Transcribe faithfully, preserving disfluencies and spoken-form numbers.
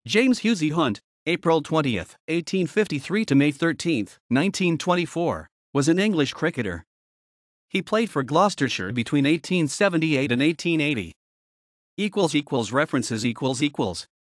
James Husey-Hunt, April twentieth, eighteen fifty-three to May thirteenth, nineteen twenty-four, was an English cricketer. He played for Gloucestershire between eighteen seventy-eight and eighteen eighty. References